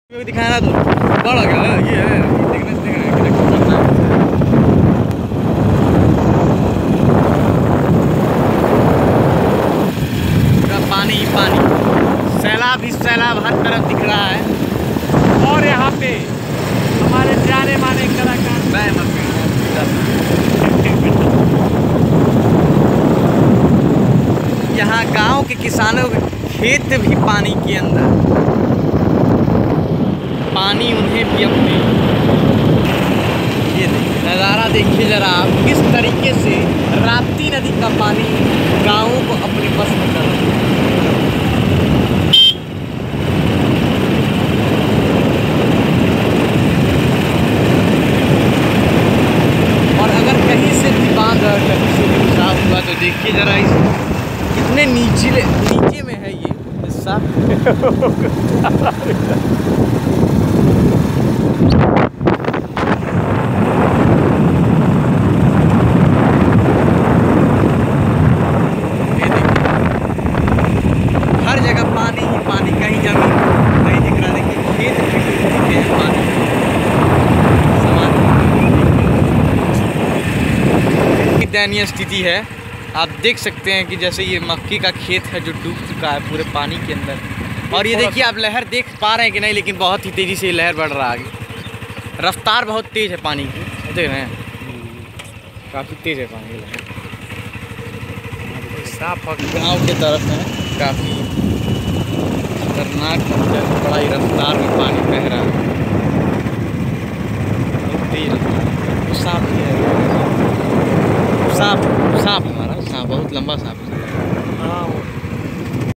दिखाना तो बड़ा क्या है ये है देखने से पूरा पानी ही पानी, सैलाब ही सैलाब हर तरफ दिख रहा है। और यहाँ पे हमारे जाने माने कलाकार यहाँ गांव के किसानों के खेत भी पानी के अंदर, पानी उन्हें भी अपने, ये नज़ारा देखिए जरा आप किस तरीके से राप्ती नदी का पानी गाँवों को अपने बस में कर रहा है। और अगर कहीं से भी बांध कहीं से भी साफ हुआ तो देखिए जरा इस कितने नीचे में है ये हिस्सा। हर जगह पानी ही पानी, कहीं जमीन कहीं दिख रहा, देखिए खेत दिखे हैं पानी समान। दयनीय स्थिति है, आप देख सकते हैं कि जैसे ये मक्की का खेत है जो डूब चुका है पूरे पानी के अंदर। और ये देखिए आप लहर देख पा रहे हैं कि नहीं, लेकिन बहुत ही तेज़ी से ये लहर बढ़ रहा है आगे। रफ्तार बहुत तेज़ है पानी की, देख रहे हैं काफ़ी तेज़ है पानी की लहर। साफ गाँव की तरफ है, काफ़ी खतरनाक मंजर, बड़ा ही रफ्तार में पानी बह रहा है, बहुत तेज रफ्तार। तो सांप भी है, सांप हमारा सांप बहुत लंबा सांप है। हाँ